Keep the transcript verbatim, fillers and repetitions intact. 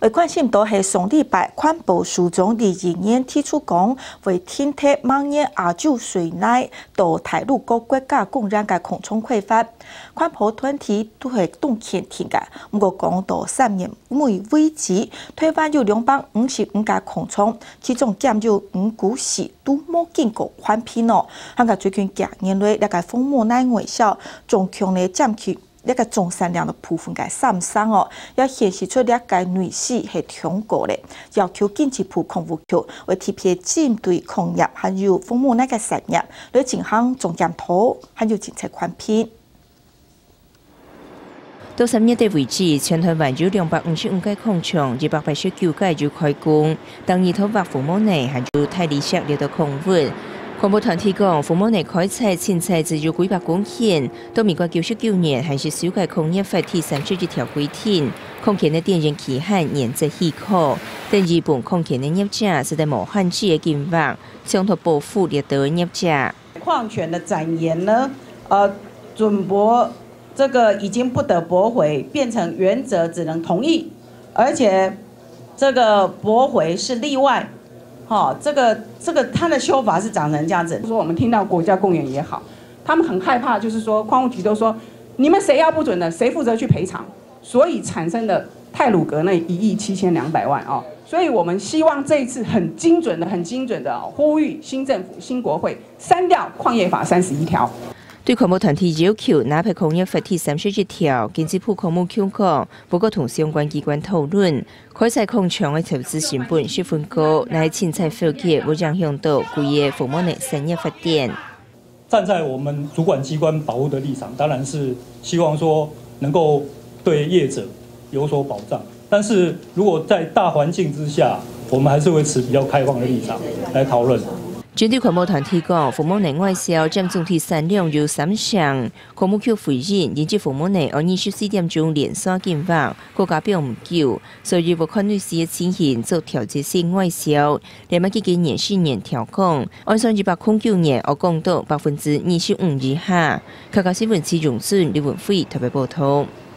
为关心到系上礼拜环保署总理人员提出讲，为挺替蔓延亚洲水内到大陆各国家供染嘅空冲开发，环保团体都系动前停嘅。不过讲到三年每危机，台湾有两百五十五架空冲，其中减有五股市都冇经过环评哦。香港最近廿年来，那个风魔奶外销，总强烈占去。 一个总产量的部分嘅上升哦，也显示出一个女士系通过咧，要求经济部控务局为特别针对工业还有风魔那个产业来进行总检讨，还有政策宽批。 到十月底为止，全台湾有两百五十五间工厂，二百八十九间就开工，当日头把风魔内还有泰利石列到空运。 环保团体讲，风魔内开采凊彩只有几百公顷，到民国九十九年还是修改工业法第三十一条规定，空田的电源期限延至许可。但日本空田的业者是在无限制的金额，相同保护掠得业者。 矿权的展延呢，呃，准驳这个已经不得驳回，变成原则只能同意，而且这个驳回是例外。 好、哦，这个这个它的修法是长成这样子。说我们听到国家公园也好，他们很害怕，就是说矿务局都说，你们谁要不准的，谁负责去赔偿，所以产生的太鲁阁那一亿七千两百万哦。所以我们希望这一次很精准的、很精准的、哦、呼吁新政府、新国会删掉矿业法三十一条。 对环保团体要求，哪怕工业法第三十一条，经济部科目强讲，不过同相关机关讨论，开采矿场的投资成本十分高，乃凊彩否决，会影响到规个风魔内产业发展。 站在我们主管机关保护的立场，当然是希望说能够对业者有所保障，但是如果在大环境之下，我们还是会持比较开放的立场来讨论。 针对环保团体讲，风魔内外销占总体产量有三成，矿务局回应，引致风魔内二十四点钟连锁金额，国家表唔够，所以无看类似嘅情形做调节性外销，连麦去今年四年调降，按上二百零九年我降到百分之二十五以下。客家新闻市容顺李文辉特别报道。